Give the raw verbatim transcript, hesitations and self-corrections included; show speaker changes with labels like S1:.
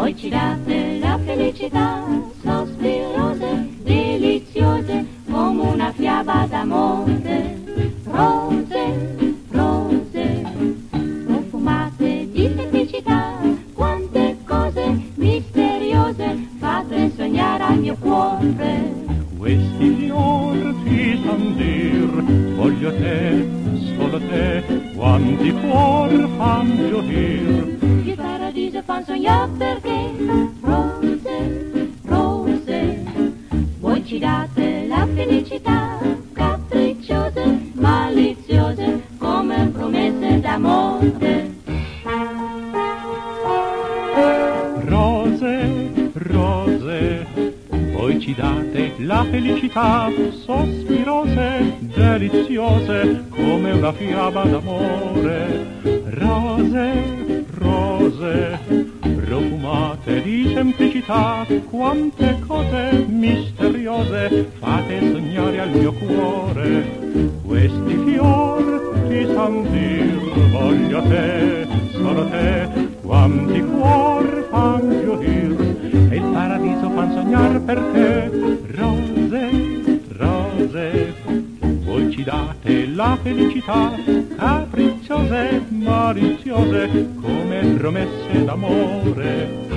S1: Voi ci date la felicità, sospirose, deliziose, come una fiaba d'amore. Rose, rose, profumate di semplicità, quante cose misteriose fate sognare al mio cuore.
S2: Questi fior ti san dir, voglio te, solo te, quanti cuor fan gioir.
S1: Il paradiso fan sognare perché rose, rose, voi ci date la felicità, capricciose, maliziose, come promesse d'amore.
S2: Rose, rose, voi ci date la felicità, sospirose, deliziose, come una fiaba d'amore. Rose, rose, profumate di semplicità, quante cose misteriose fate sognare al mio cuore. Questi fior ti san dir, voglio te, solo te, quanti cuor fan gioir, e il paradiso fan sognar perché. Rose, rose, voi ci date la felicità, capricciose, maliziose, come promesse d'amore.